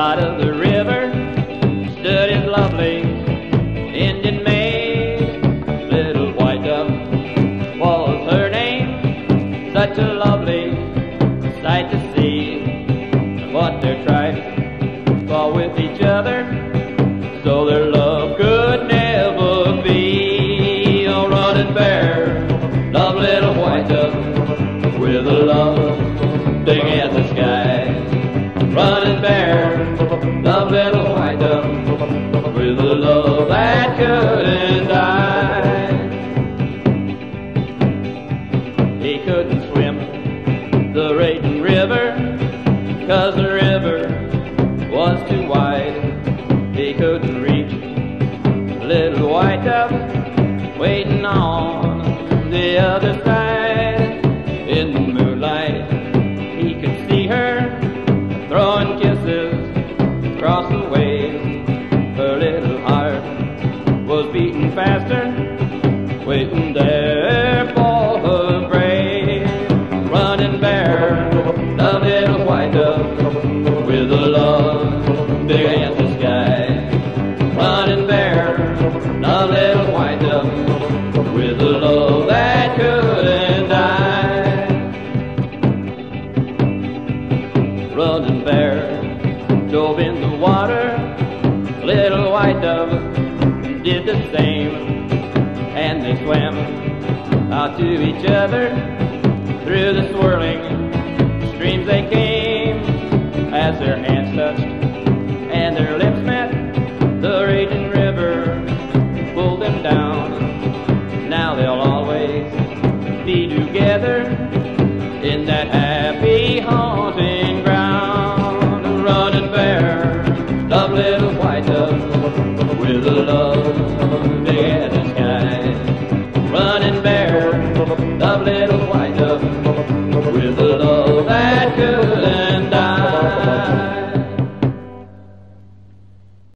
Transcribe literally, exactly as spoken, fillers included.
side of the river stood his lovely Indian maid. Little white dove was her name, such a lovely sight to see. What their tribes fought with each other, so their love could never be. Oh, running bear, love little white dove, with a love big as the sky. Running bear, love little white dove, with a love that couldn't die. He couldn't swim the raging river, 'cause the river was too wide. He couldn't reach little white dove waiting on the other side. In the moonlight he could see her throwing kisses across the waves. Her little heart was beating faster, waiting there for her grave. Running bear, love little white dove, with a love big as the sky. Running bear, love little white dove, with a love that couldn't die. Running bear dove in the water, little white dove did the same, and they swam out to each other. Through the swirling streams they came, as their hands touched and their lips met, the raging river pulled them down. Now they'll always be together in that happy haunting ground. Running bear, love little white dove, with a love big as the sky. Running bear, love little